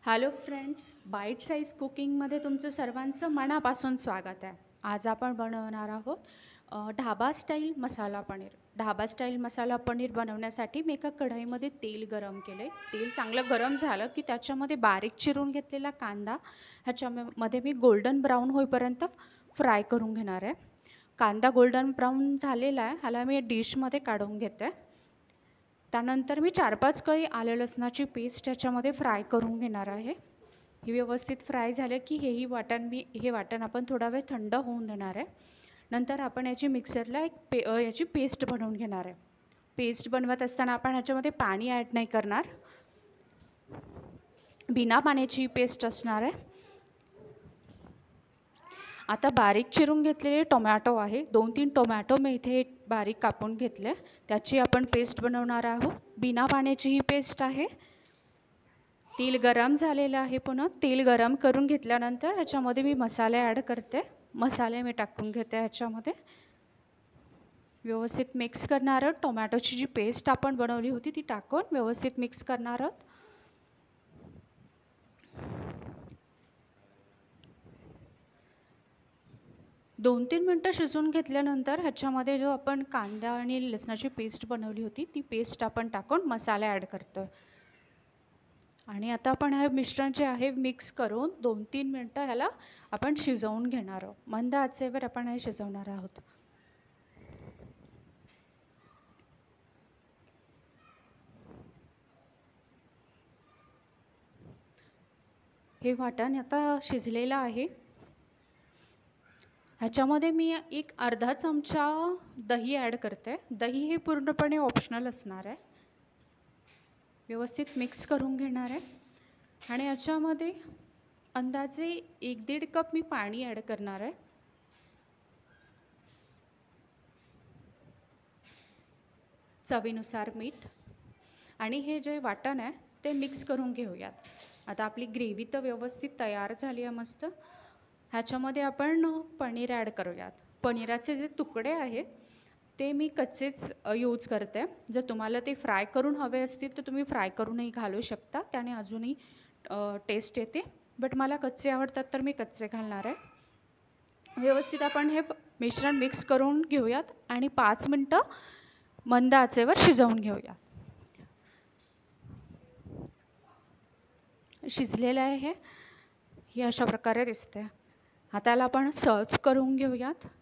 Hello friends, bite size कुकिंगमध्ये तुमचं सर्वांचं मनापासून स्वागत आहे. आज आपण बनवणार आहोत ढाबा स्टाईल मसाला पनीर. ढाबा स्टाईल मसाला पनीर बनवण्यासाठी मी एका कढईमध्ये तेल गरम केले. तेल चांगलं गरम झालं की त्याच्यामध्ये बारीक चिरून घेतलेला कांदा ह्याच्यामध्ये मी गोल्डन ब्राऊन होईपर्यंत फ्राय करून घेणार आहे. कांदा गोल्डन ब्राऊन झालेला आहे, ह्याला मी डिशमध्ये काढून घेते. त्यानंतर मी 4-5 कळी आलं लसणाची पेस्ट ह्याच्यामध्ये फ्राय करून घेणार आहे. ही व्यवस्थित फ्राय झालं की हे वाटण आपण थोडा वेळ थंड होऊन देणार आहे. नंतर आपण याची मिक्सरला याची पेस्ट बनवून घेणार आहे. पेस्ट बनवत असताना आपण ह्याच्यामध्ये पाणी ॲड नाही करणार, बिना पाण्याची पेस्ट असणार आहे. आता बारीक चिरून घेतलेले टोमॅटो आहे, 2-3 टोमॅटो मी इथे बारीक कापून घेतले, त्याची आपण पेस्ट बनवणार आहोत. बिना पाण्याची ही पेस्ट आहे. तेल गरम झालेलं आहे. पुन्हा तेल गरम करून घेतल्यानंतर ह्याच्यामध्ये मी मसाले ॲड करते. मसाले मी टाकून घेते ह्याच्यामध्ये. व्यवस्थित मिक्स करणार आहोत. टोमॅटोची जी पेस्ट आपण बनवली होती ती टाकून व्यवस्थित मिक्स करणार आहोत. दोन 3 मिनटं शिजवून घेतल्यानंतर ह्याच्यामध्ये जो आपण कांदा आणि लसणाची पेस्ट बनवली होती ती पेस्ट आपण टाकून मसाले ॲड करतोय. आणि आता आपण हे मिश्रण जे आहे मिक्स करून 2-3 मिनटं ह्याला आपण शिजवून घेणार आहोत. मंद आचेवर आपण हे शिजवणार आहोत. हे वाटण आता शिजलेलं आहे. ह्याच्यामध्ये मी एक अर्धा चमचा दही ॲड करते. दही हे पूर्णपणे ऑप्शनल असणार आहे. व्यवस्थित मिक्स करून घेणार आहे आणि याच्यामध्ये अंदाजे 1-1.5 कप मी पाणी ॲड करणार आहे. चवीनुसार मीठ आणि हे जे वाटण आहे ते मिक्स करून घेऊयात. आता आपली ग्रेव्ही तर व्यवस्थित तयार झाली आहे मस्त. ह्याच्यामध्ये आपण पनीर ॲड करूयात. पनीराचे जे तुकडे आहेत ते मी कच्चेच यूज करते. जर तुम्हाला ते फ्राय करून हवे असतील तर तुम्ही फ्राय करूनही घालू शकता, त्याने अजूनही टेस्ट येते. बट मला कच्चे आवडतात तर मी कच्चे घालणार आहे. व्यवस्थित आपण हे मिश्रण मिक्स करून घेऊयात आणि 5 मिनटं मंद आचेवर शिजवून घेऊया. शिजलेलं आहे हे अशा प्रकारे दिसते. आता याला आपण सर्व करून घेऊयात.